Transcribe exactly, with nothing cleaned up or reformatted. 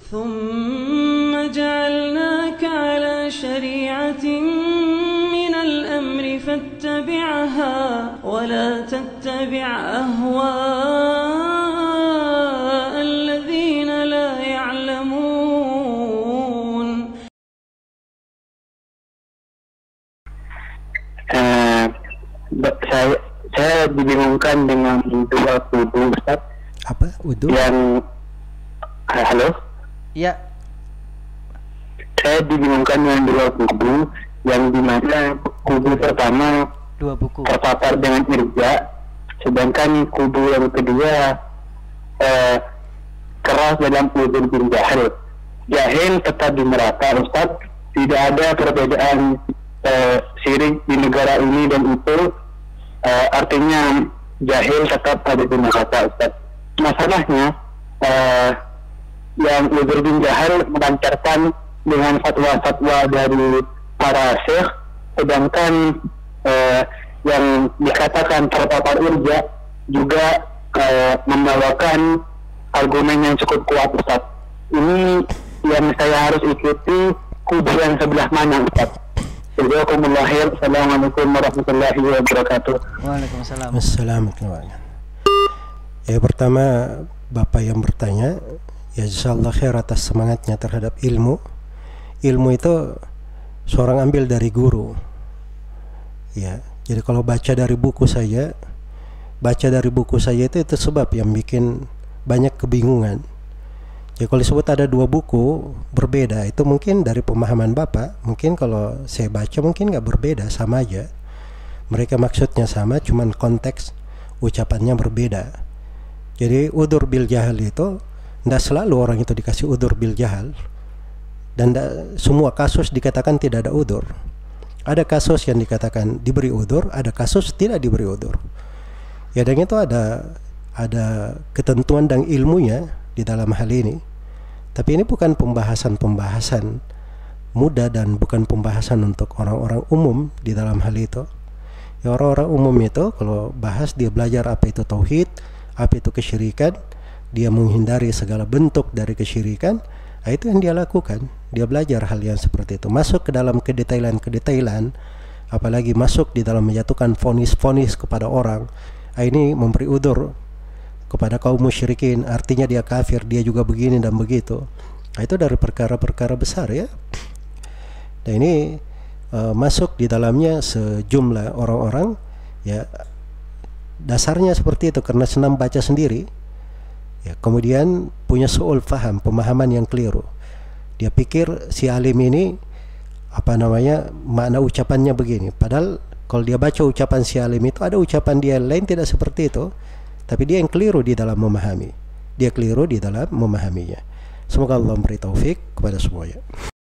ثم جعلناك على شريعة من الأمر فاتبعها ولا تتبع أهواء الذين لا يعلمون. Uh, saya saya dibingungkan dengan dua kudu, Ustaz. Apa? Wudu? Yang uh, halo? Ya. Saya dibingungkan dengan dua kudu yang dimana kudu pertama Dua buku. terpapar dengan irja, sedangkan kudu yang kedua uh, keras dalam udzur bin jahil. Jahil tetap di neraka, Ustaz. Tidak ada perbedaan uh, syirik di negara ini dan itu, uh, artinya jahil tetap ada di neraka, Ustaz. Masalahnya uh, yang udzur bin jahil melancarkan dengan fatwa-fatwa dari para syekh, sedangkan uh, yang dikatakan terpapar irja juga uh, membawakan argumen yang cukup kuat, Ustaz. Ini yang saya harus ikuti kubu yang sebelah mana, Ustaz? Jazakumullah. Assalamualaikum warahmatullahi wabarakatuh. Waalaikumsalam. Assalamualaikum. Ya, pertama Bapak yang bertanya, ya jazakallah khair atas semangatnya terhadap ilmu. Ilmu itu seorang ambil dari guru. Ya, jadi kalau baca dari buku saja, baca dari buku saja itu itu sebab yang bikin banyak kebingungan. Ya kalau disebut ada dua buku berbeda, itu mungkin dari pemahaman Bapak. Mungkin kalau saya baca mungkin nggak berbeda, sama aja. Mereka maksudnya sama, cuman konteks ucapannya berbeda. Jadi udzur bil jahal itu tidak selalu orang itu dikasih udzur bil jahal, dan da, semua kasus dikatakan tidak ada udzur. Ada kasus yang dikatakan diberi udzur, ada kasus tidak diberi udzur. Ya, dan itu ada ada ketentuan dan ilmunya di dalam hal ini. Tapi ini bukan pembahasan-pembahasan mudah dan bukan pembahasan untuk orang-orang umum di dalam hal itu. Ya, orang-orang umum itu kalau bahas dia belajar apa itu tauhid, apa itu kesyirikan, dia menghindari segala bentuk dari kesyirikan. Nah, itu yang dia lakukan. Dia belajar hal yang seperti itu, masuk ke dalam kedetailan-kedetailan, apalagi masuk di dalam menjatuhkan vonis-vonis kepada orang. Nah, ini memberi udzur kepada kaum musyrikin, artinya dia kafir, dia juga begini dan begitu. Nah, itu dari perkara-perkara besar, ya. Dan ini uh, masuk di dalamnya sejumlah orang-orang, ya, dasarnya seperti itu karena senang baca sendiri. Ya, kemudian punya su'ul faham, pemahaman yang keliru. Dia pikir si alim ini apa namanya, makna ucapannya begini. Padahal kalau dia baca ucapan si alim itu ada ucapan dia lain tidak seperti itu. Tapi dia yang keliru di dalam memahami. Dia keliru di dalam memahaminya. Semoga Allah memberi taufik kepada semuanya.